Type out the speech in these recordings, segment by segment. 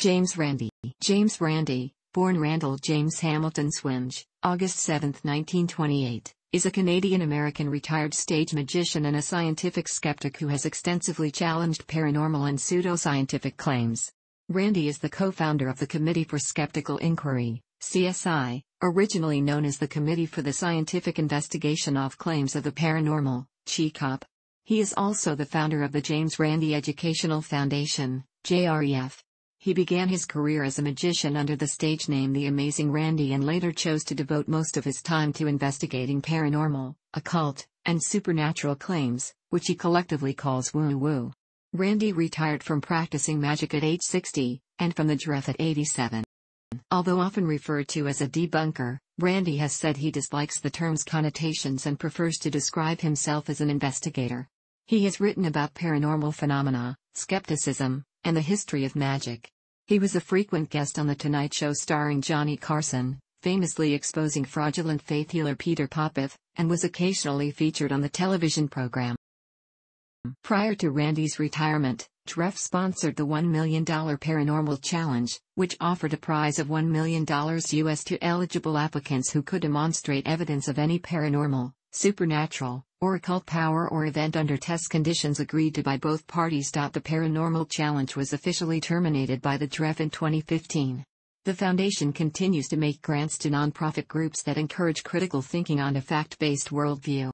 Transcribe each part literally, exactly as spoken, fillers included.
James Randi. James Randi, born Randall James Hamilton Zwinge, August seventh nineteen twenty-eight, is a Canadian-American retired stage magician and a scientific skeptic who has extensively challenged paranormal and pseudoscientific claims. Randi is the co-founder of the Committee for Skeptical Inquiry, C S I, originally known as the Committee for the Scientific Investigation of Claims of the Paranormal, C S I C O P. He is also the founder of the James Randi Educational Foundation, J R E F. He began his career as a magician under the stage name The Amazing Randi and later chose to devote most of his time to investigating paranormal, occult, and supernatural claims, which he collectively calls woo-woo. Randi retired from practicing magic at age sixty, and from the J R E F at eighty-seven. Although often referred to as a debunker, Randi has said he dislikes the term's connotations and prefers to describe himself as an investigator. He has written about paranormal phenomena, skepticism, and the history of magic. He was a frequent guest on The Tonight Show starring Johnny Carson, famously exposing fraudulent faith healer Peter Popoff, and was occasionally featured on the television program. Prior to Randi's retirement, J R E F sponsored the one million dollar Paranormal Challenge, which offered a prize of one million dollars U S to eligible applicants who could demonstrate evidence of any paranormal, supernatural, or occult power or event under test conditions agreed to by both parties. The Paranormal Challenge was officially terminated by the J R E F in twenty fifteen. The foundation continues to make grants to nonprofit groups that encourage critical thinking on a fact-based worldview.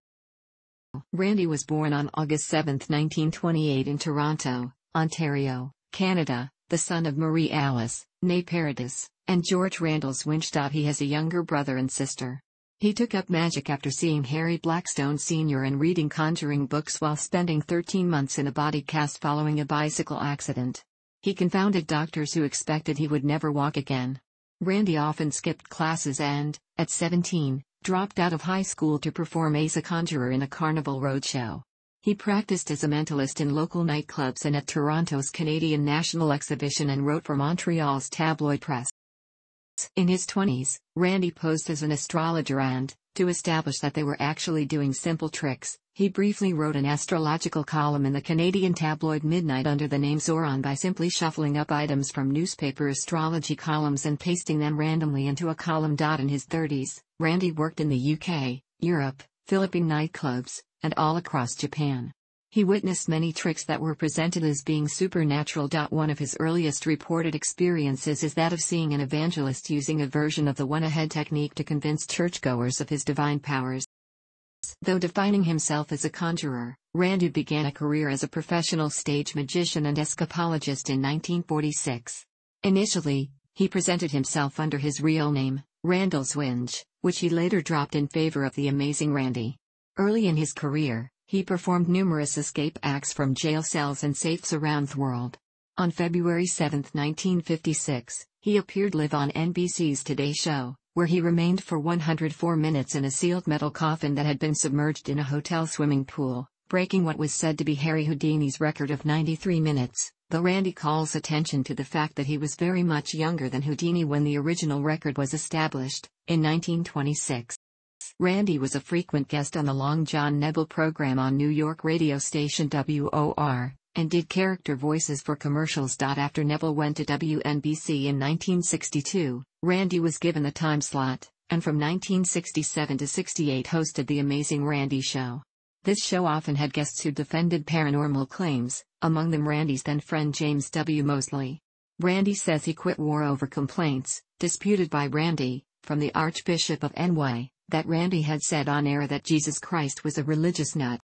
Randi was born on August seventh nineteen twenty-eight in Toronto, Ontario, Canada, the son of Marie Alice, née Paradis, and George Randall Zwinge. He has a younger brother and sister. He took up magic after seeing Harry Blackstone Senior and reading conjuring books while spending thirteen months in a body cast following a bicycle accident. He confounded doctors who expected he would never walk again. Randi often skipped classes and, at seventeen, dropped out of high school to perform as a conjurer in a Carnival roadshow. He practiced as a mentalist in local nightclubs and at Toronto's Canadian National Exhibition and wrote for Montreal's tabloid press. In his twenties, Randi posed as an astrologer and, to establish that they were actually doing simple tricks, he briefly wrote an astrological column in the Canadian tabloid Midnight under the name Zoran by simply shuffling up items from newspaper astrology columns and pasting them randomly into a column. In his thirties, Randi worked in the U K, Europe, Philippine nightclubs, and all across Japan. He witnessed many tricks that were presented as being supernatural. One of his earliest reported experiences is that of seeing an evangelist using a version of the one-ahead technique to convince churchgoers of his divine powers. Though defining himself as a conjurer, Randi began a career as a professional stage magician and escapologist in nineteen forty-six. Initially, he presented himself under his real name, Randall Zwinge, which he later dropped in favor of the Amazing Randi. Early in his career, he performed numerous escape acts from jail cells and safes around the world. On February seventh nineteen fifty-six, he appeared live on N B C's Today Show, where he remained for one hundred four minutes in a sealed metal coffin that had been submerged in a hotel swimming pool, breaking what was said to be Harry Houdini's record of ninety-three minutes, though Randi calls attention to the fact that he was very much younger than Houdini when the original record was established, in nineteen twenty-six. Randi was a frequent guest on the Long John Nebel program on New York radio station W O R, and did character voices for commercials. After Nebel went to W N B C in nineteen sixty-two, Randi was given the time slot, and from nineteen sixty-seven to sixty-eight hosted The Amazing Randi Show. This show often had guests who defended paranormal claims, among them Randi's then friend James W. Mosley. Randi says he quit war over complaints, disputed by Randi, from the Archbishop of N Y, that Randi had said on air that Jesus Christ was a religious nut.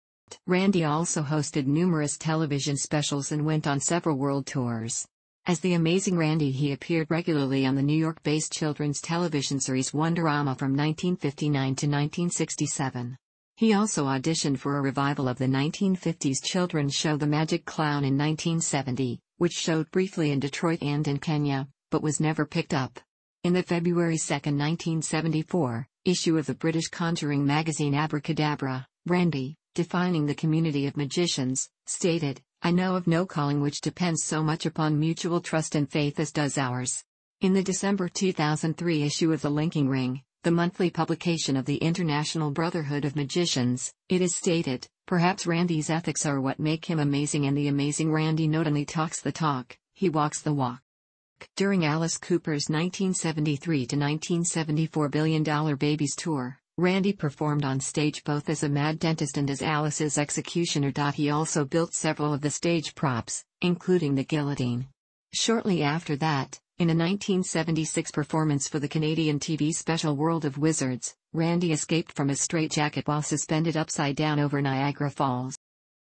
Randi also hosted numerous television specials and went on several world tours. As The Amazing Randi, he appeared regularly on the New York-based children's television series Wonderama from nineteen fifty-nine to nineteen sixty-seven. He also auditioned for a revival of the nineteen fifties children's show The Magic Clown in nineteen seventy, which showed briefly in Detroit and in Kenya, but was never picked up. In the February second nineteen seventy-four, issue of the British conjuring magazine Abracadabra, Randi, defining the community of magicians, stated, "I know of no calling which depends so much upon mutual trust and faith as does ours." In the December two thousand three issue of The Linking Ring, the monthly publication of the International Brotherhood of Magicians, it is stated, "Perhaps Randi's ethics are what make him amazing, and the Amazing Randi not only talks the talk, he walks the walk." During Alice Cooper's nineteen seventy-three to nineteen seventy-four Billion Dollar Babies tour, Randi performed on stage both as a mad dentist and as Alice's executioner. He also built several of the stage props, including the guillotine. Shortly after that, in a nineteen seventy-six performance for the Canadian T V special World of Wizards, Randi escaped from a straitjacket while suspended upside down over Niagara Falls.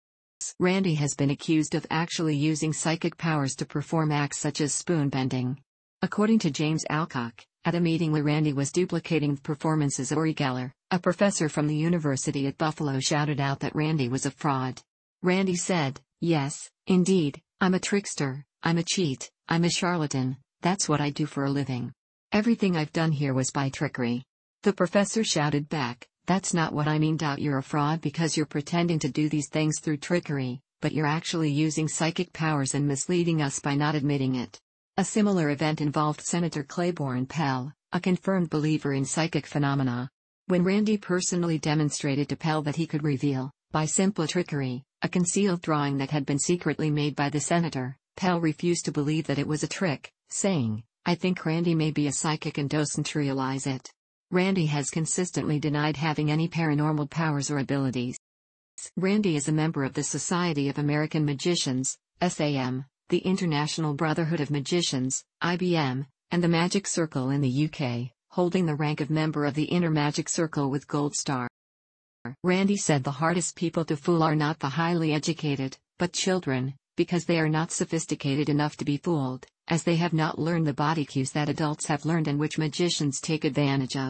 Randi has been accused of actually using psychic powers to perform acts such as spoon bending. According to James Alcock, at a meeting where Randi was duplicating the performances of Uri Geller, a professor from the University at Buffalo shouted out that Randi was a fraud. Randi said, "Yes, indeed, I'm a trickster, I'm a cheat, I'm a charlatan, that's what I do for a living. Everything I've done here was by trickery." The professor shouted back, "That's not what I mean. You're a fraud because you're pretending to do these things through trickery, but you're actually using psychic powers and misleading us by not admitting it." A similar event involved Senator Claiborne Pell, a confirmed believer in psychic phenomena. When Randi personally demonstrated to Pell that he could reveal, by simple trickery, a concealed drawing that had been secretly made by the senator, Pell refused to believe that it was a trick, saying, "I think Randi may be a psychic and doesn't realize it." Randi has consistently denied having any paranormal powers or abilities. Randi is a member of the Society of American Magicians, S A M, the International Brotherhood of Magicians, I B M, and the Magic Circle in the U K, holding the rank of member of the Inner Magic Circle with Gold Star. Randi said the hardest people to fool are not the highly educated, but children, because they are not sophisticated enough to be fooled, as they have not learned the body cues that adults have learned and which magicians take advantage of.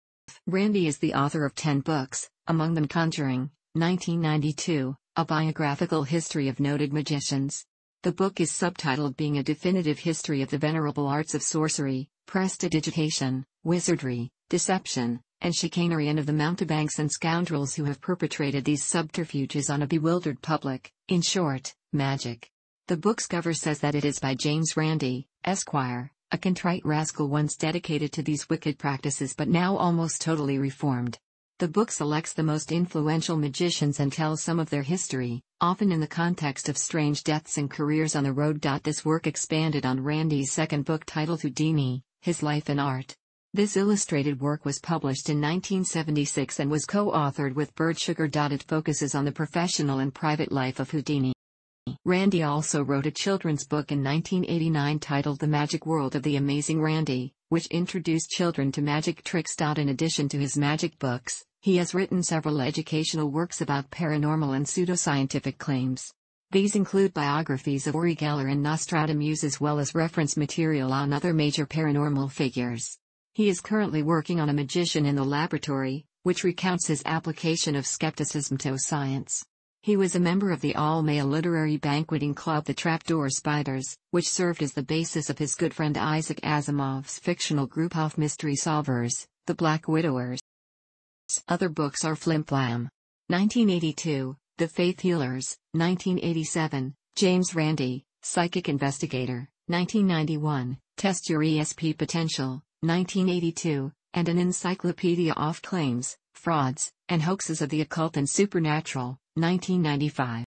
Randi is the author of ten books, among them Conjuring, nineteen ninety-two, a biographical history of noted magicians. The book is subtitled Being a Definitive History of the Venerable Arts of Sorcery, Prestidigitation, Wizardry, Deception, and Chicanery, and of the mountebanks and scoundrels who have perpetrated these subterfuges on a bewildered public, in short, magic. The book's cover says that it is by James Randi, Esquire, a contrite rascal once dedicated to these wicked practices but now almost totally reformed. The book selects the most influential magicians and tells some of their history, often in the context of strange deaths and careers on the road. This work expanded on Randi's second book titled Houdini, His Life and Art. This illustrated work was published in nineteen seventy-six and was co-authored with Bird Sugar. It focuses on the professional and private life of Houdini. Randi also wrote a children's book in nineteen eighty-nine titled The Magic World of the Amazing Randi, which introduced children to magic tricks. In addition to his magic books, he has written several educational works about paranormal and pseudoscientific claims. These include biographies of Uri Geller and Nostradamus as well as reference material on other major paranormal figures. He is currently working on A Magician in the Laboratory, which recounts his application of skepticism to science. He was a member of the all-male literary banqueting club The Trapdoor Spiders, which served as the basis of his good friend Isaac Asimov's fictional group of mystery solvers, the Black Widowers. Other books are Flim Flam, nineteen eighty-two, The Faith Healers, nineteen eighty-seven, James Randi, Psychic Investigator, nineteen ninety-one, Test Your E S P Potential, nineteen eighty-two, and an Encyclopedia of Claims, Frauds, and Hoaxes of the Occult and Supernatural, nineteen ninety-five.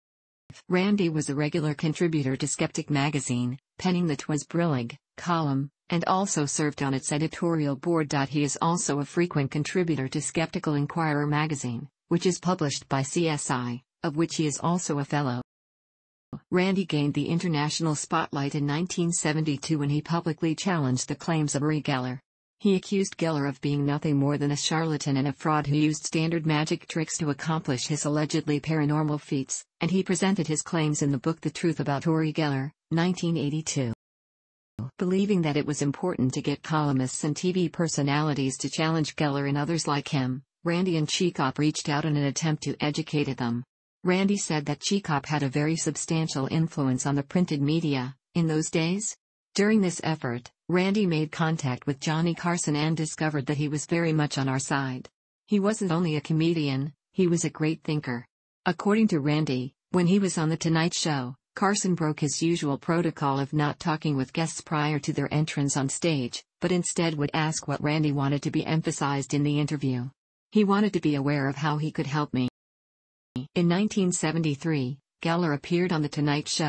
Randi was a regular contributor to Skeptic magazine, penning the Twas Brillig column, and also served on its editorial board. He is also a frequent contributor to Skeptical Inquirer magazine, which is published by C S I, of which he is also a fellow. Randi gained the international spotlight in nineteen seventy-two when he publicly challenged the claims of Uri Geller. He accused Geller of being nothing more than a charlatan and a fraud who used standard magic tricks to accomplish his allegedly paranormal feats, and he presented his claims in the book The Truth About Uri Geller, nineteen eighty-two. Believing that it was important to get columnists and T V personalities to challenge Geller and others like him, Randi and C S I C O P reached out in an attempt to educate them. Randi said that C S I C O P had a very substantial influence on the printed media in those days. During this effort, Randi made contact with Johnny Carson and discovered that he was very much on our side. He wasn't only a comedian, he was a great thinker. According to Randi, when he was on The Tonight Show, Carson broke his usual protocol of not talking with guests prior to their entrance on stage, but instead would ask what Randi wanted to be emphasized in the interview. He wanted to be aware of how he could help me. In nineteen seventy-three, Geller appeared on The Tonight Show,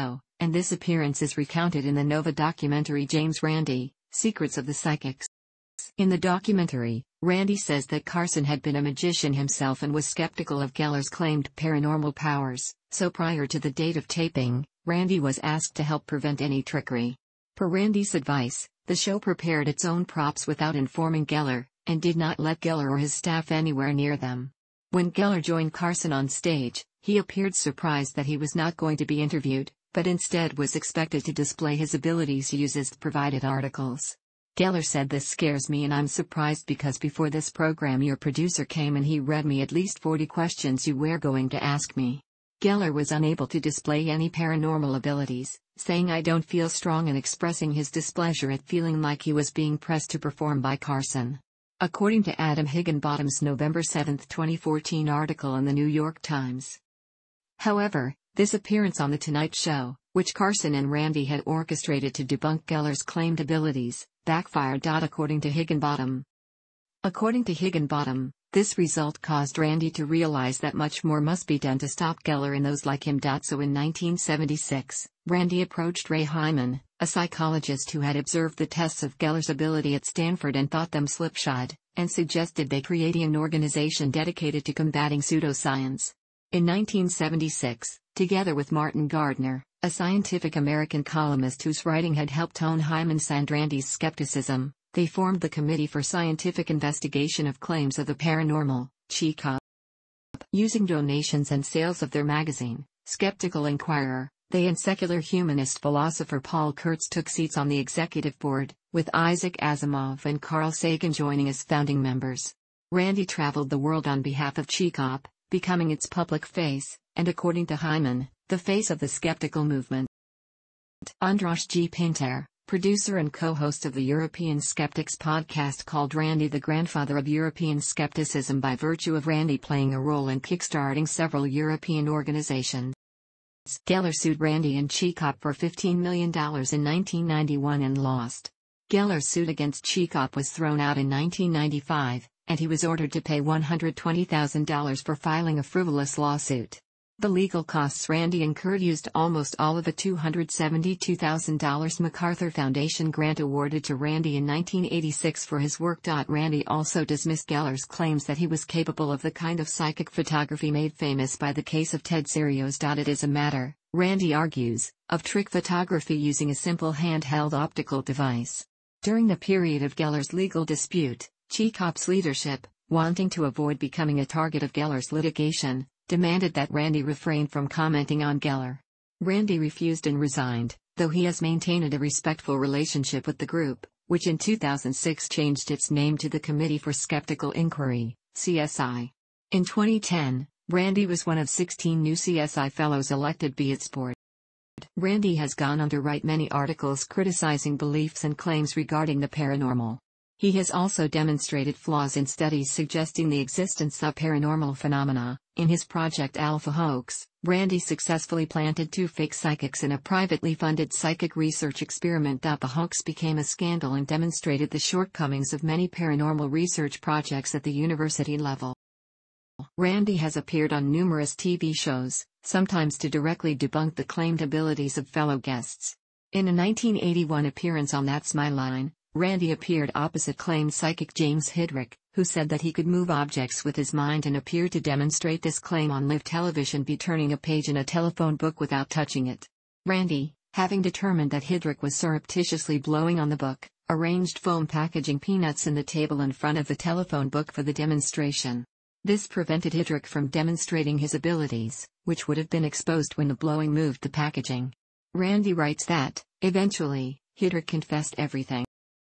and this appearance is recounted in the Nova documentary James Randi, Secrets of the Psychics. In the documentary, Randi says that Carson had been a magician himself and was skeptical of Geller's claimed paranormal powers, so prior to the date of taping, Randi was asked to help prevent any trickery. Per Randi's advice, the show prepared its own props without informing Geller, and did not let Geller or his staff anywhere near them. When Geller joined Carson on stage, he appeared surprised that he was not going to be interviewed, but instead was expected to display his abilities using provided articles. Geller said, "This scares me and I'm surprised because before this program your producer came and he read me at least forty questions you were going to ask me." Geller was unable to display any paranormal abilities, saying "I don't feel strong," and expressing his displeasure at feeling like he was being pressed to perform by Carson. According to Adam Higginbottom's November seventh twenty fourteen article in the New York Times. However, this appearance on The Tonight Show, which Carson and Randi had orchestrated to debunk Geller's claimed abilities, backfired. According to Higginbottom. According to Higginbottom, this result caused Randi to realize that much more must be done to stop Geller and those like him. So in nineteen seventy-six, Randi approached Ray Hyman, a psychologist who had observed the tests of Geller's ability at Stanford and thought them slipshod, and suggested they create an organization dedicated to combating pseudoscience. In nineteen seventy-six, together with Martin Gardner, a Scientific American columnist whose writing had helped hone Hyman's and Randi's skepticism, they formed the Committee for Scientific Investigation of Claims of the Paranormal, C S I C O P. Using donations and sales of their magazine, Skeptical Inquirer, they and secular humanist philosopher Paul Kurtz took seats on the executive board, with Isaac Asimov and Carl Sagan joining as founding members. Randi traveled the world on behalf of C S I C O P, becoming its public face, and according to Hyman, the face of the skeptical movement. Andras G. Pinter, producer and co-host of the European Skeptics podcast, called Randi the grandfather of European skepticism by virtue of Randi playing a role in kickstarting several European organizations. Geller sued Randi and C S I C O P for fifteen million dollars in nineteen ninety-one and lost. Geller's suit against C S I C O P was thrown out in nineteen ninety-five, and he was ordered to pay one hundred twenty thousand dollars for filing a frivolous lawsuit. The legal costs Randi incurred used almost all of the two hundred seventy-two thousand dollars MacArthur Foundation grant awarded to Randi in nineteen eighty-six for his work. Randi also dismissed Geller's claims that he was capable of the kind of psychic photography made famous by the case of Ted Serios. It is a matter, Randi argues, of trick photography using a simple handheld optical device. During the period of Geller's legal dispute, C S I C O P's leadership, wanting to avoid becoming a target of Geller's litigation, demanded that Randi refrain from commenting on Geller. Randi refused and resigned, though he has maintained a respectful relationship with the group, which in two thousand six changed its name to the Committee for Skeptical Inquiry, C S I. In twenty ten, Randi was one of sixteen new C S I fellows elected by its board. Randi has gone on to write many articles criticizing beliefs and claims regarding the paranormal. He has also demonstrated flaws in studies suggesting the existence of paranormal phenomena. In his Project Alpha hoax, Randi successfully planted two fake psychics in a privately funded psychic research experiment. The hoax became a scandal and demonstrated the shortcomings of many paranormal research projects at the university level. Randi has appeared on numerous T V shows, sometimes to directly debunk the claimed abilities of fellow guests. In a nineteen eighty-one appearance on That's My Line, Randi appeared opposite claimed psychic James Hidrick, who said that he could move objects with his mind and appeared to demonstrate this claim on live television by turning a page in a telephone book without touching it. Randi, having determined that Hidrick was surreptitiously blowing on the book, arranged foam packaging peanuts in the table in front of the telephone book for the demonstration. This prevented Hidrick from demonstrating his abilities, which would have been exposed when the blowing moved the packaging. Randi writes that, eventually, Hidrick confessed everything.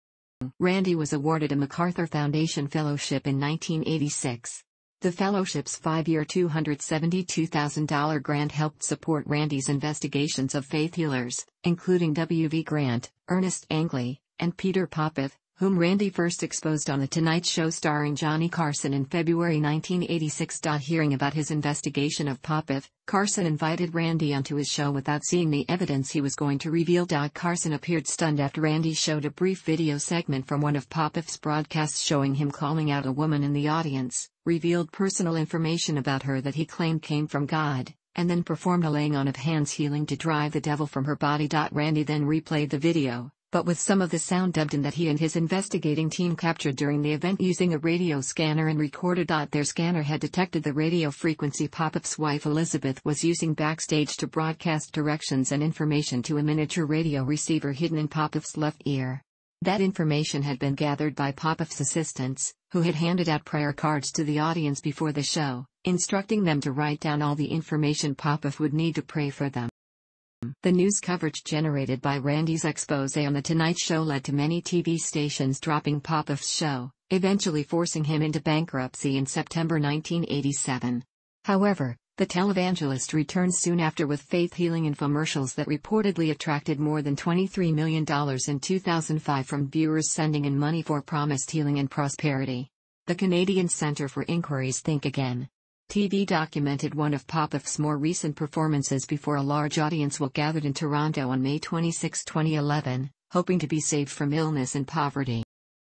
Randi was awarded a MacArthur Foundation Fellowship in nineteen eighty-six. The fellowship's five-year two hundred seventy-two thousand dollars grant helped support Randi's investigations of faith healers, including W V Grant, Ernest Angley, and Peter Popoff, whom Randi first exposed on The Tonight Show starring Johnny Carson in February nineteen eighty-six. Hearing about his investigation of Popoff, Carson invited Randi onto his show without seeing the evidence he was going to reveal. Carson appeared stunned after Randi showed a brief video segment from one of Popoff's broadcasts showing him calling out a woman in the audience, revealed personal information about her that he claimed came from God, and then performed a laying on of hands healing to drive the devil from her body. Randi then replayed the video, but with some of the sound dubbed in that he and his investigating team captured during the event using a radio scanner and recorded. Their scanner had detected the radio frequency Popoff's wife Elizabeth was using backstage to broadcast directions and information to a miniature radio receiver hidden in Popoff's left ear. That information had been gathered by Popoff's assistants, who had handed out prayer cards to the audience before the show, instructing them to write down all the information Popoff would need to pray for them. The news coverage generated by Randi's expose on The Tonight Show led to many T V stations dropping Popoff's show, eventually forcing him into bankruptcy in September nineteen eighty-seven. However, the televangelist returned soon after with faith-healing infomercials that reportedly attracted more than twenty-three million dollars in two thousand five from viewers sending in money for promised healing and prosperity. The Canadian Centre for Inquiry's Think Again T V documented one of Popoff's more recent performances before a large audience was gathered in Toronto on May twenty-sixth, twenty eleven, hoping to be saved from illness and poverty.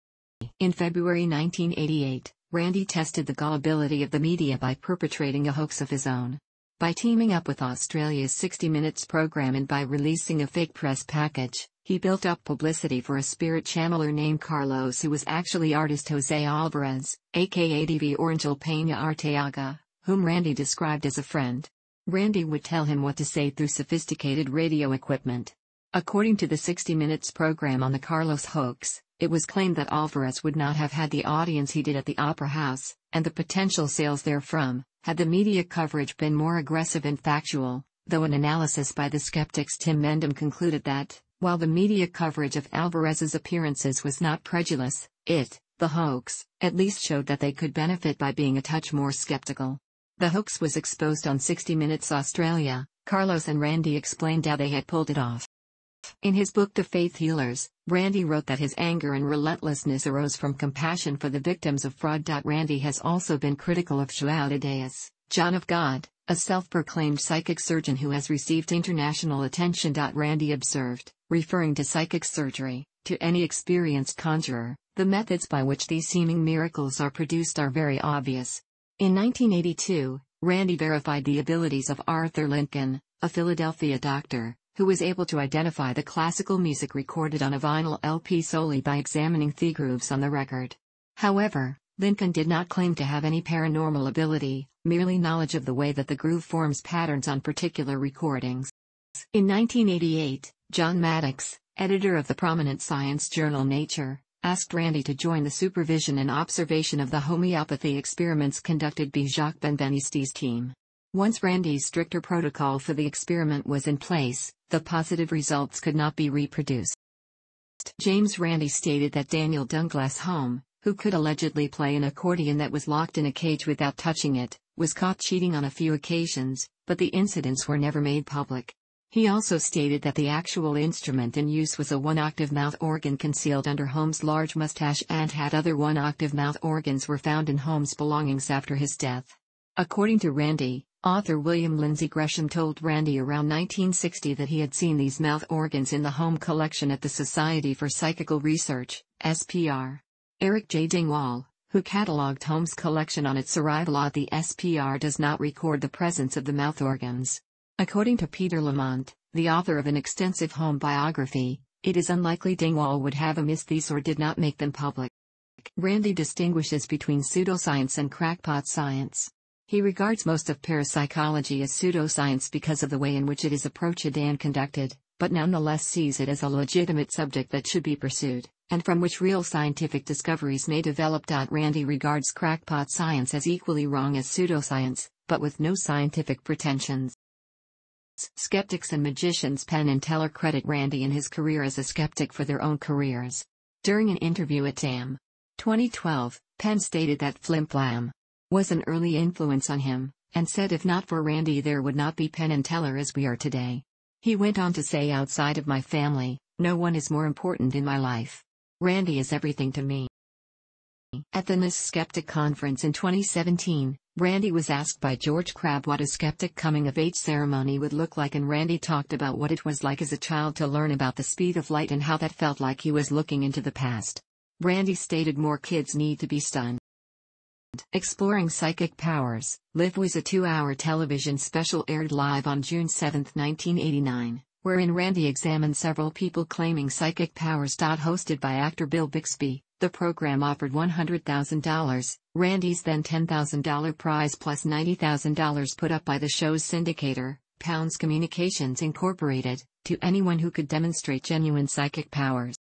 In February nineteen eighty-eight, Randi tested the gullibility of the media by perpetrating a hoax of his own. By teaming up with Australia's sixty minutes program and by releasing a fake press package, he built up publicity for a spirit channeler named Carlos, who was actually artist Jose Alvarez, aka D V Orangel Peña Arteaga, whom Randi described as a friend. Randi would tell him what to say through sophisticated radio equipment. According to the sixty minutes program on the Carlos hoax, it was claimed that Alvarez would not have had the audience he did at the Opera House, and the potential sales therefrom, had the media coverage been more aggressive and factual, though an analysis by the skeptics Tim Mendham concluded that, while the media coverage of Alvarez's appearances was not credulous, it, the hoax, at least showed that they could benefit by being a touch more skeptical. The hoax was exposed on sixty minutes Australia. Carlos and Randi explained how they had pulled it off. In his book The Faith Healers, Randi wrote that his anger and relentlessness arose from compassion for the victims of fraud. Randi has also been critical of João de Deus, John of God, a self-proclaimed psychic surgeon who has received international attention. Randi observed, referring to psychic surgery, to any experienced conjurer, the methods by which these seeming miracles are produced are very obvious. In nineteen eighty-two, Randi verified the abilities of Arthur Lincoln, a Philadelphia doctor, who was able to identify the classical music recorded on a vinyl L P solely by examining the grooves on the record. However, Lincoln did not claim to have any paranormal ability, merely knowledge of the way that the groove forms patterns on particular recordings. In nineteen eighty-eight, John Maddox, editor of the prominent science journal Nature, asked Randi to join the supervision and observation of the homeopathy experiments conducted by Jacques Benveniste's team. Once Randi's stricter protocol for the experiment was in place, the positive results could not be reproduced. James Randi stated that Daniel Douglas Home, who could allegedly play an accordion that was locked in a cage without touching it, was caught cheating on a few occasions, but the incidents were never made public. He also stated that the actual instrument in use was a one-octave mouth organ concealed under Holmes' large mustache, and had other one-octave mouth organs were found in Holmes' belongings after his death. According to Randi, author William Lindsay Gresham told Randi around nineteen sixty that he had seen these mouth organs in the home collection at the Society for Psychical Research, S P R. Eric J. Dingwall, who catalogued Holmes' collection on its arrival at the S P R, does not record the presence of the mouth organs. According to Peter Lamont, the author of an extensive home biography, it is unlikely Dingwall would have missed these or did not make them public. Randi distinguishes between pseudoscience and crackpot science. He regards most of parapsychology as pseudoscience because of the way in which it is approached and conducted, but nonetheless sees it as a legitimate subject that should be pursued, and from which real scientific discoveries may develop. Randi regards crackpot science as equally wrong as pseudoscience, but with no scientific pretensions. Skeptics and magicians Penn and Teller credit Randi and his career as a skeptic for their own careers. During an interview at T A M twenty twelve, Penn stated that Flim Flam was an early influence on him, and said if not for Randi there would not be Penn and Teller as we are today. He went on to say, outside of my family, no one is more important in my life. Randi is everything to me. At the N I S Skeptic Conference in twenty seventeen, Randi was asked by George Crabb what a skeptic coming-of-age ceremony would look like, and Randi talked about what it was like as a child to learn about the speed of light and how that felt like he was looking into the past. Randi stated more kids need to be stunned. Exploring Psychic Powers, Live was a two-hour television special aired live on June seventh, nineteen eighty-nine, wherein Randi examined several people claiming psychic powers. Hosted by actor Bill Bixby, the program offered one hundred thousand dollars, Randi's then ten thousand dollars prize plus ninety thousand dollars put up by the show's syndicator, Pounds Communications Incorporated, to anyone who could demonstrate genuine psychic powers.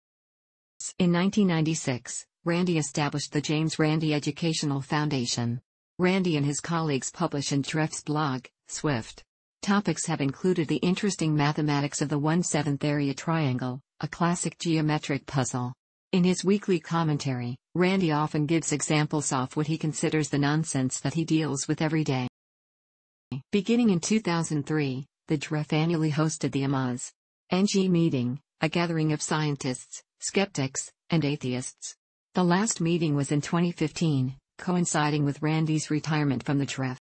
In nineteen ninety-six, Randi established the James Randi Educational Foundation. Randi and his colleagues publish in J R E F's blog, Swift. Topics have included the interesting mathematics of the one-seventh area triangle, a classic geometric puzzle. In his weekly commentary, Randi often gives examples of what he considers the nonsense that he deals with every day. Beginning in two thousand three, the J R E F annually hosted the Amazing meeting, a gathering of scientists, skeptics, and atheists. The last meeting was in twenty fifteen, coinciding with Randi's retirement from the J R E F.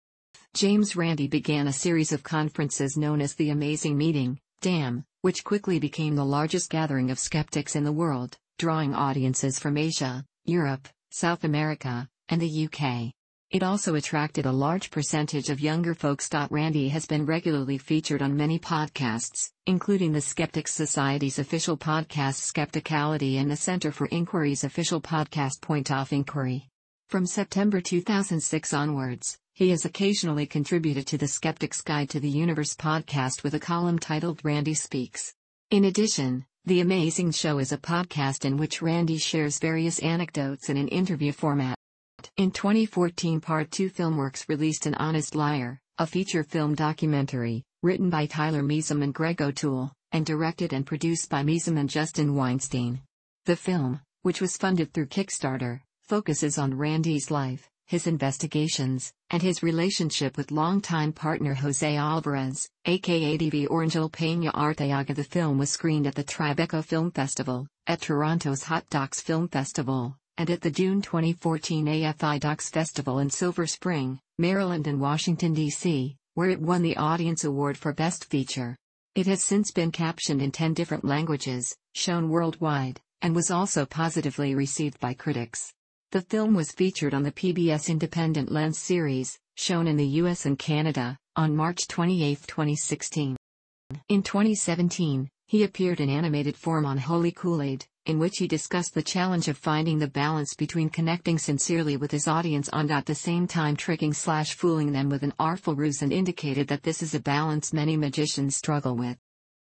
James Randi began a series of conferences known as the Amazing Meeting, D A M, which quickly became the largest gathering of skeptics in the world, drawing audiences from Asia, Europe, South America, and the U K. It also attracted a large percentage of younger folks. Randi has been regularly featured on many podcasts, including the Skeptics Society's official podcast Skepticality and the Center for Inquiry's official podcast Point of Inquiry. From September two thousand six onwards, he has occasionally contributed to the Skeptic's Guide to the Universe podcast with a column titled Randi Speaks. In addition, The Amazing Show is a podcast in which Randi shares various anecdotes in an interview format. In twenty fourteen, Part two Filmworks released An Honest Liar, a feature film documentary, written by Tyler Measum and Greg O'Toole, and directed and produced by Measum and Justin Weinstein. The film, which was funded through Kickstarter, focuses on Randi's life, his investigations, and his relationship with longtime partner Jose Alvarez, aka D V Orangel Peña Arteaga. The film was screened at the Tribeca Film Festival, at Toronto's Hot Docs Film Festival, and at the June twenty fourteen A F I Docs Festival in Silver Spring, Maryland and Washington, D C, where it won the Audience Award for Best Feature. It has since been captioned in ten different languages, shown worldwide, and was also positively received by critics. The film was featured on the P B S Independent Lens series, shown in the U S and Canada, on March twenty-eighth, twenty sixteen. In twenty seventeen, he appeared in animated form on Holy Kool-Aid, in which he discussed the challenge of finding the balance between connecting sincerely with his audience and at the same time tricking slash fooling them with an artful ruse, and indicated that this is a balance many magicians struggle with.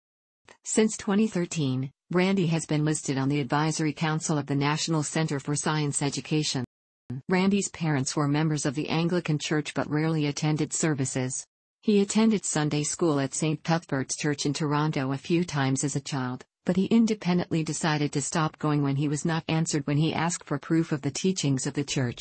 Since twenty thirteen, Randi has been listed on the Advisory Council of the National Center for Science Education. Randi's parents were members of the Anglican Church but rarely attended services. He attended Sunday school at Saint Cuthbert's Church in Toronto a few times as a child, but he independently decided to stop going when he was not answered when he asked for proof of the teachings of the Church.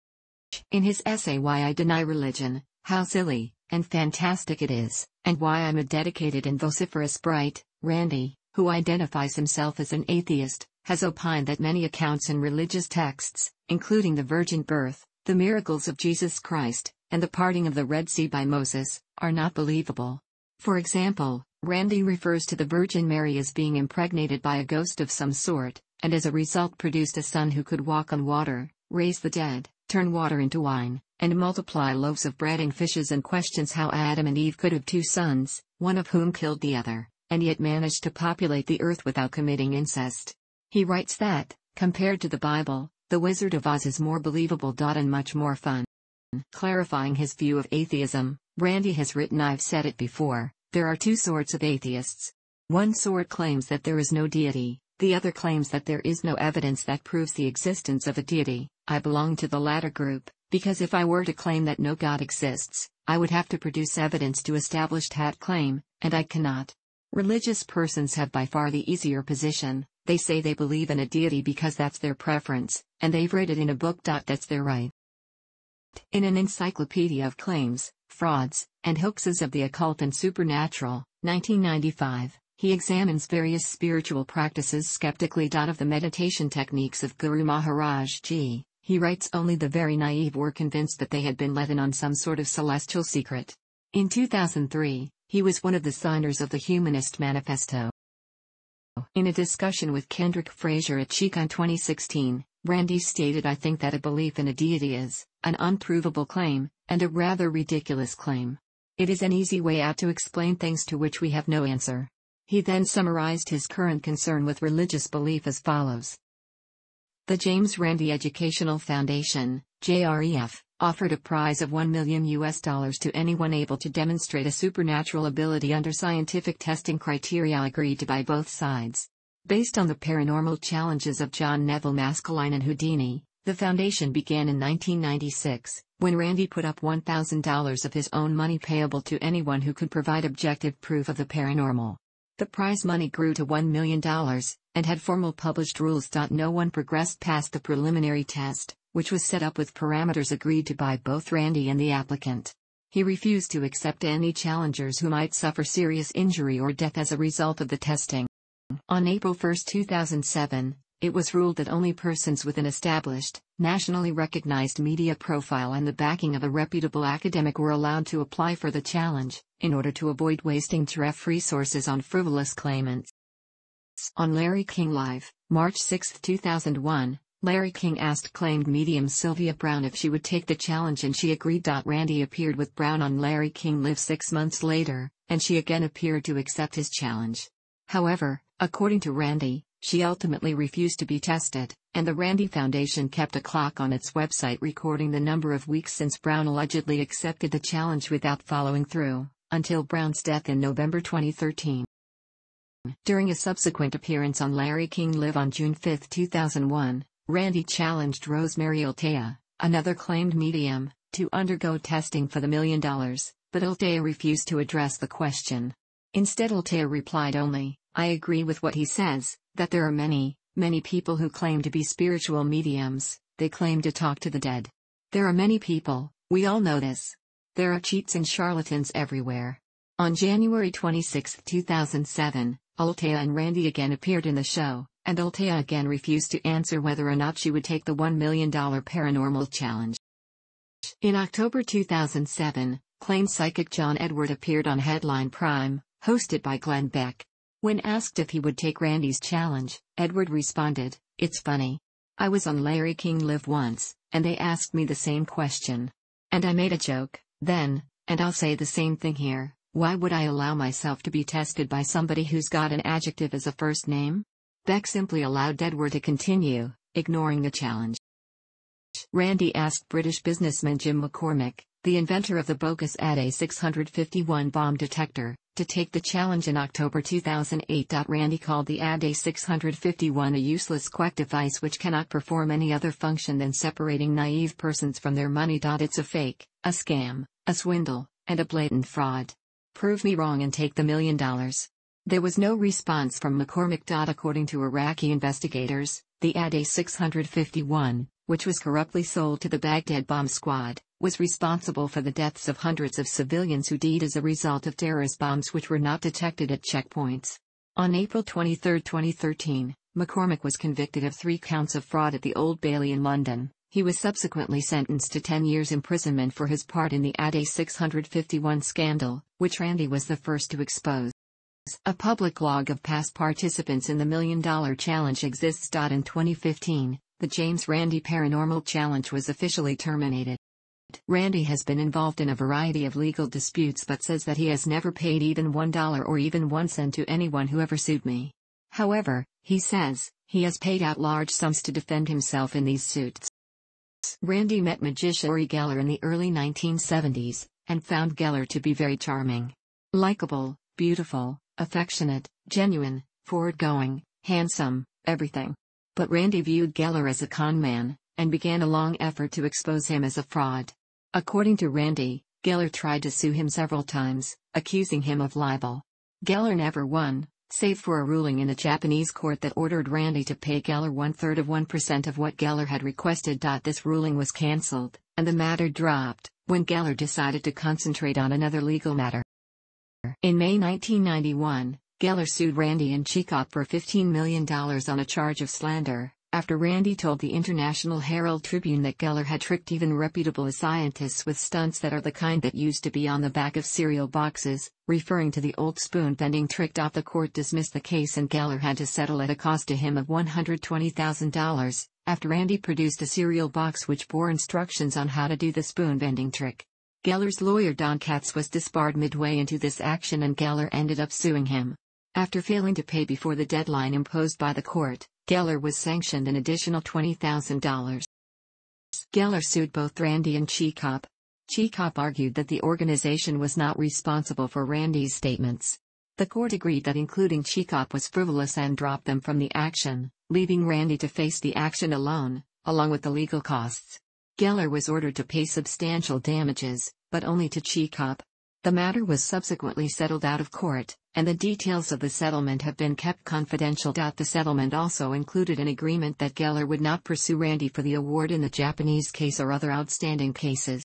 In his essay Why I Deny Religion, How Silly and Fantastic It Is, and Why I'm a Dedicated and Vociferous Bright, Randi, who identifies himself as an atheist, has opined that many accounts in religious texts, including the virgin birth, the miracles of Jesus Christ, and the parting of the Red Sea by Moses, are not believable. For example, Randi refers to the Virgin Mary as being impregnated by a ghost of some sort, and as a result produced a son who could walk on water, raise the dead, turn water into wine, and multiply loaves of bread and fishes, and questions how Adam and Eve could have two sons, one of whom killed the other, and yet managed to populate the earth without committing incest. He writes that, compared to the Bible, The Wizard of Oz is more believable. And much more fun. Clarifying his view of atheism, Randi has written, I've said it before, there are two sorts of atheists. One sort claims that there is no deity, the other claims that there is no evidence that proves the existence of a deity. I belong to the latter group, because if I were to claim that no God exists, I would have to produce evidence to establish that claim, and I cannot. Religious persons have by far the easier position. They say they believe in a deity because that's their preference, and they've read it in a book. That's their right. In an encyclopedia of claims, frauds, and hoaxes of the occult and supernatural, nineteen ninety-five, he examines various spiritual practices skeptically. Of the meditation techniques of Guru Maharaj Ji, he writes, only the very naive were convinced that they had been let in on some sort of celestial secret. In two thousand three, he was one of the signers of the Humanist Manifesto. In a discussion with Kendrick Frazier at Chic in twenty sixteen, Randi stated, "I think that a belief in a deity is an unprovable claim, and a rather ridiculous claim. It is an easy way out to explain things to which we have no answer." He then summarized his current concern with religious belief as follows. The James Randi Educational Foundation, J R E F, offered a prize of one million U S dollars to anyone able to demonstrate a supernatural ability under scientific testing criteria agreed to by both sides. Based on the paranormal challenges of John Neville Maskelyne and Houdini, the foundation began in nineteen ninety-six, when Randi put up one thousand dollars of his own money payable to anyone who could provide objective proof of the paranormal. The prize money grew to one million dollars, and had formal published rules. No one progressed past the preliminary test, which was set up with parameters agreed to by both Randi and the applicant. He refused to accept any challengers who might suffer serious injury or death as a result of the testing. On April first two thousand seven, it was ruled that only persons with an established, nationally recognized media profile and the backing of a reputable academic were allowed to apply for the challenge, in order to avoid wasting J R E F resources on frivolous claimants. On Larry King Live, March sixth two thousand one, Larry King asked claimed medium Sylvia Brown if she would take the challenge, and she agreed. Randi appeared with Brown on Larry King Live six months later, and she again appeared to accept his challenge. However, according to Randi, she ultimately refused to be tested, and the Randi Foundation kept a clock on its website recording the number of weeks since Brown allegedly accepted the challenge without following through, until Brown's death in November twenty thirteen. During a subsequent appearance on Larry King Live on June fifth two thousand one, Randi challenged Rosemary Altea, another claimed medium, to undergo testing for the million dollars, but Altea refused to address the question. Instead, Altea replied only, "I agree with what he says, that there are many, many people who claim to be spiritual mediums. They claim to talk to the dead. There are many people, we all know this. There are cheats and charlatans everywhere." On January twenty-sixth two thousand seven, Altea and Randi again appeared in the show, and Altea again refused to answer whether or not she would take the one million dollars paranormal challenge. In October two thousand seven, claimed psychic John Edward appeared on Headline Prime, hosted by Glenn Beck. When asked if he would take Randi's challenge, Edward responded, "It's funny. I was on Larry King Live once, and they asked me the same question. And I made a joke, then, and I'll say the same thing here. Why would I allow myself to be tested by somebody who's got an adjective as a first name?" Beck simply allowed Edward to continue, ignoring the challenge. Randi asked British businessman Jim McCormick, the inventor of the bogus A D A six fifty-one bomb detector, to take the challenge in October two thousand eight. Randi called the A D A six fifty-one a useless quack device which cannot perform any other function than separating naive persons from their money. It's a fake, a scam, a swindle, and a blatant fraud. Prove me wrong and take the million dollars. There was no response from McCormick. According to Iraqi investigators, the A D A six fifty-one, which was corruptly sold to the Baghdad bomb squad, was responsible for the deaths of hundreds of civilians who died as a result of terrorist bombs which were not detected at checkpoints. On April twenty-third twenty thirteen, McCormick was convicted of three counts of fraud at the Old Bailey in London. He was subsequently sentenced to ten years imprisonment for his part in the A D A six fifty-one scandal, which Randi was the first to expose. A public log of past participants in the Million Dollar Challenge exists. In twenty fifteen, the James Randi Paranormal Challenge was officially terminated. Randi has been involved in a variety of legal disputes but says that he has never paid even one dollar or even one cent to anyone who ever sued me. However, he says, he has paid out large sums to defend himself in these suits. Randi met magician Uri Geller in the early nineteen seventies, and found Geller to be very charming. Likeable, beautiful, affectionate, genuine, forward-going, handsome, everything. But Randi viewed Geller as a con man, and began a long effort to expose him as a fraud. According to Randi, Geller tried to sue him several times, accusing him of libel. Geller never won, save for a ruling in a Japanese court that ordered Randi to pay Geller one-third of one percent of what Geller had requested. This ruling was cancelled, and the matter dropped, when Geller decided to concentrate on another legal matter. In May nineteen ninety-one, Geller sued Randi and C I C O P for fifteen million dollars on a charge of slander, after Randi told the International Herald Tribune that Geller had tricked even reputable scientists with stunts that are the kind that used to be on the back of cereal boxes, referring to the old spoon-bending trick. The court dismissed the case and Geller had to settle at a cost to him of one hundred twenty thousand dollars, after Randi produced a cereal box which bore instructions on how to do the spoon bending trick. Geller's lawyer Don Katz was disbarred midway into this action and Geller ended up suing him. After failing to pay before the deadline imposed by the court, Geller was sanctioned an additional twenty thousand dollars. Geller sued both Randi and C S I C O P. C S I C O P argued that the organization was not responsible for Randi's statements. The court agreed that including C S I C O P was frivolous and dropped them from the action, leaving Randi to face the action alone, along with the legal costs. Geller was ordered to pay substantial damages, but only to C S I C O P. The matter was subsequently settled out of court, and the details of the settlement have been kept confidential. The settlement also included an agreement that Geller would not pursue Randi for the award in the Japanese case or other outstanding cases.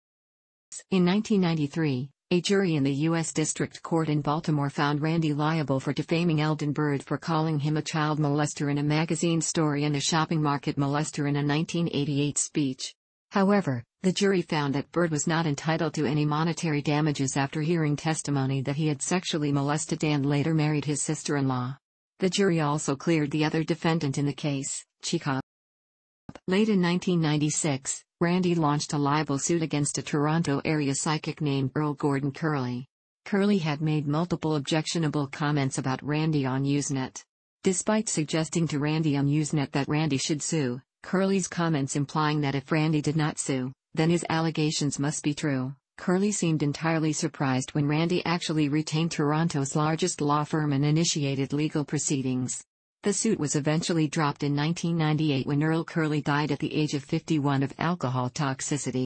In nineteen ninety-three, a jury in the U S District Court in Baltimore found Randi liable for defaming Eldon Bird for calling him a child molester in a magazine story and a shopping market molester in a nineteen eighty-eight speech. However, the jury found that Bird was not entitled to any monetary damages after hearing testimony that he had sexually molested and later married his sister-in-law. The jury also cleared the other defendant in the case, C S I C O P. Late in nineteen ninety-six, Randi launched a libel suit against a Toronto area psychic named Earl Gordon Curley. Curley had made multiple objectionable comments about Randi on Usenet. Despite suggesting to Randi on Usenet that Randi should sue, Curley's comments implying that if Randi did not sue, then his allegations must be true, Curley seemed entirely surprised when Randi actually retained Toronto's largest law firm and initiated legal proceedings. The suit was eventually dropped in nineteen ninety-eight when Earl Curley died at the age of fifty-one of alcohol toxicity.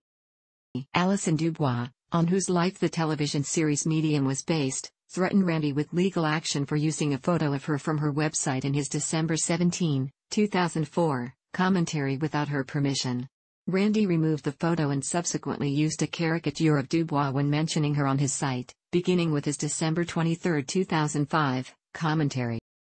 Alison Dubois, on whose life the television series Medium was based, threatened Randi with legal action for using a photo of her from her website in his December seventeenth, two thousand four, commentary without her permission. Randi removed the photo and subsequently used a caricature of Dubois when mentioning her on his site, beginning with his December twenty-third, two thousand five, commentary.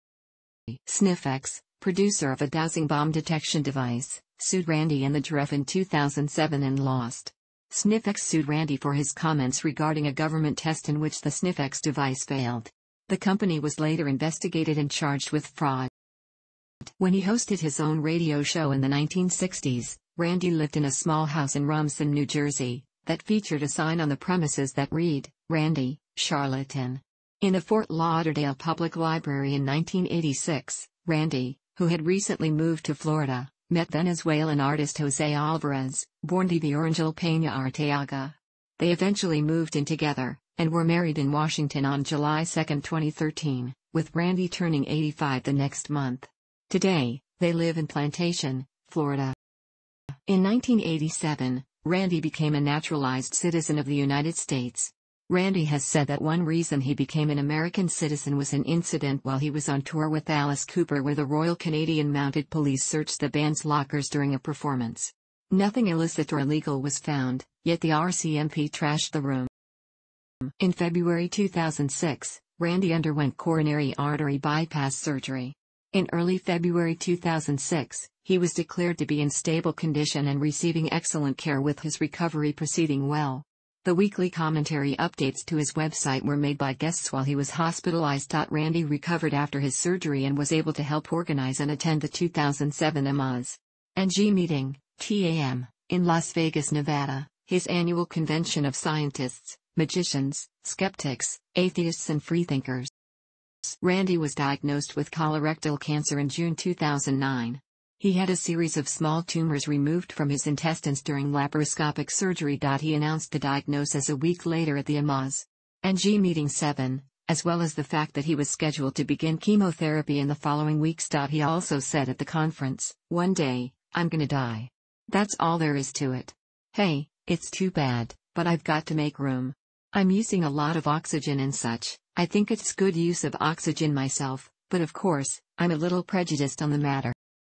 Sniffx, producer of a dowsing bomb detection device, sued Randi and the J R E F in two thousand seven and lost. Sniffx sued Randi for his comments regarding a government test in which the Sniffx device failed. The company was later investigated and charged with fraud. When he hosted his own radio show in the nineteen sixties, Randi lived in a small house in Rumson, New Jersey, that featured a sign on the premises that read, "Randi, Charlatan." In a Fort Lauderdale public library in nineteen eighty-six, Randi, who had recently moved to Florida, met Venezuelan artist Jose Alvarez, born de Orangel Peña Arteaga. They eventually moved in together, and were married in Washington on July second, twenty thirteen, with Randi turning eighty-five the next month. Today, they live in Plantation, Florida. In nineteen eighty-seven, Randi became a naturalized citizen of the United States. Randi has said that one reason he became an American citizen was an incident while he was on tour with Alice Cooper where the Royal Canadian Mounted Police searched the band's lockers during a performance. Nothing illicit or illegal was found, yet the R C M P trashed the room. In February two thousand six, Randi underwent coronary artery bypass surgery. In early February two thousand six, he was declared to be in stable condition and receiving excellent care with his recovery proceeding well. The weekly commentary updates to his website were made by guests while he was hospitalized. Randi recovered after his surgery and was able to help organize and attend the two thousand seven Amazing meeting, T A M, in Las Vegas, Nevada, his annual convention of scientists, magicians, skeptics, atheists and freethinkers. Randi was diagnosed with colorectal cancer in June two thousand nine. He had a series of small tumors removed from his intestines during laparoscopic surgery. He announced the diagnosis a week later at the Amazing meeting seven, as well as the fact that he was scheduled to begin chemotherapy in the following weeks. He also said at the conference, "One day, I'm gonna die. That's all there is to it. Hey, it's too bad, but I've got to make room. I'm using a lot of oxygen and such. I think it's good use of oxygen myself, but of course, I'm a little prejudiced on the matter."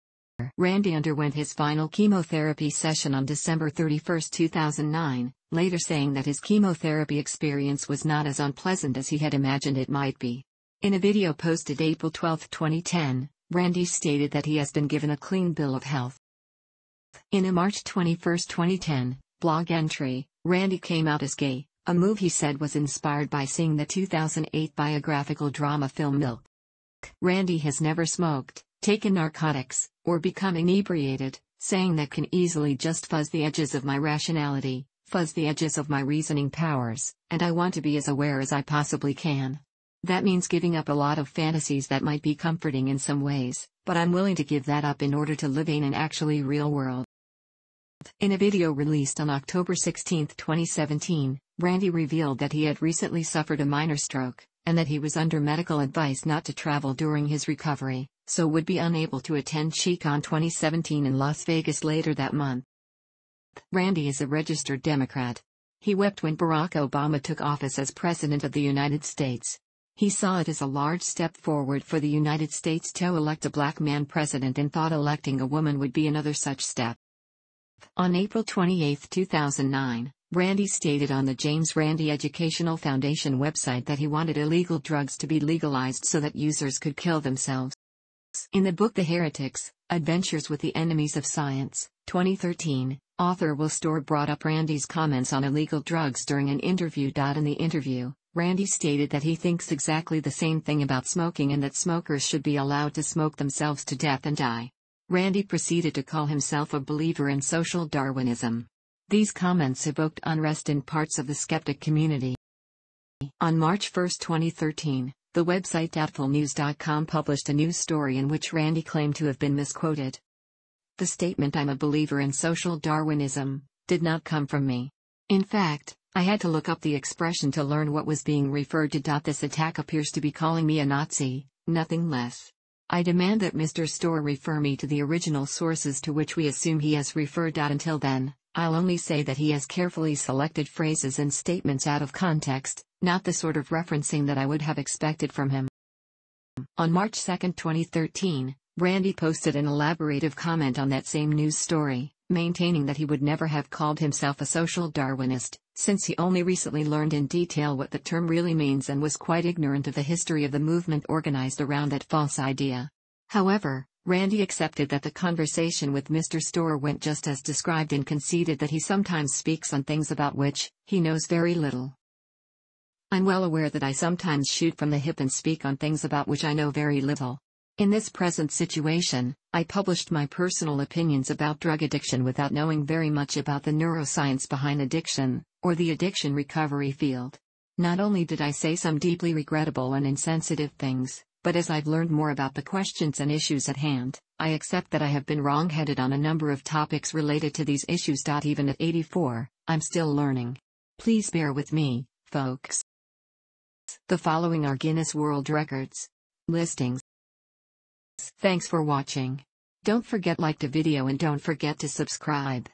Randi underwent his final chemotherapy session on December thirty-first, two thousand nine, later saying that his chemotherapy experience was not as unpleasant as he had imagined it might be. In a video posted April twelfth, twenty ten, Randi stated that he has been given a clean bill of health. In a March twenty-first, twenty ten, blog entry, Randi came out as gay, a move he said was inspired by seeing the two thousand eight biographical drama film Milk. Randi has never smoked, taken narcotics, or become inebriated, saying that can easily just fuzz the edges of my rationality, fuzz the edges of my reasoning powers, and I want to be as aware as I possibly can. That means giving up a lot of fantasies that might be comforting in some ways, but I'm willing to give that up in order to live in an actually real world. In a video released on October sixteenth twenty seventeen, Randi revealed that he had recently suffered a minor stroke, and that he was under medical advice not to travel during his recovery, so would be unable to attend CSICOP twenty seventeen in Las Vegas later that month. Randi is a registered Democrat. He wept when Barack Obama took office as President of the United States. He saw it as a large step forward for the United States to elect a black man president and thought electing a woman would be another such step. On April twenty-eighth two thousand nine, Randi stated on the James Randi Educational Foundation website that he wanted illegal drugs to be legalized so that users could kill themselves. In the book The Heretics, Adventures with the Enemies of Science, twenty thirteen, author Will Storr brought up Randi's comments on illegal drugs during an interview. In the interview, Randi stated that he thinks exactly the same thing about smoking and that smokers should be allowed to smoke themselves to death and die. Randi proceeded to call himself a believer in social Darwinism. These comments evoked unrest in parts of the skeptic community. On March first twenty thirteen, the website doubtful news dot com published a news story in which Randi claimed to have been misquoted. The statement "I'm a believer in social Darwinism" did not come from me. In fact, I had to look up the expression to learn what was being referred to. This attack appears to be calling me a Nazi, nothing less. I demand that Mister Storr refer me to the original sources to which we assume he has referred. Until then, I'll only say that he has carefully selected phrases and statements out of context, not the sort of referencing that I would have expected from him. On March second twenty thirteen, Randi posted an elaborative comment on that same news story, maintaining that he would never have called himself a social Darwinist, since he only recently learned in detail what the term really means and was quite ignorant of the history of the movement organized around that false idea. However, Randi accepted that the conversation with Mister Storr went just as described and conceded that he sometimes speaks on things about which he knows very little. I'm well aware that I sometimes shoot from the hip and speak on things about which I know very little. In this present situation, I published my personal opinions about drug addiction without knowing very much about the neuroscience behind addiction, or the addiction recovery field. Not only did I say some deeply regrettable and insensitive things, but as I've learned more about the questions and issues at hand, I accept that I have been wrong-headed on a number of topics related to these issues. Even at eighty-four, I'm still learning. Please bear with me, folks. The following are Guinness World Records listings. Thanks for watching. Don't forget to like the video and don't forget to subscribe.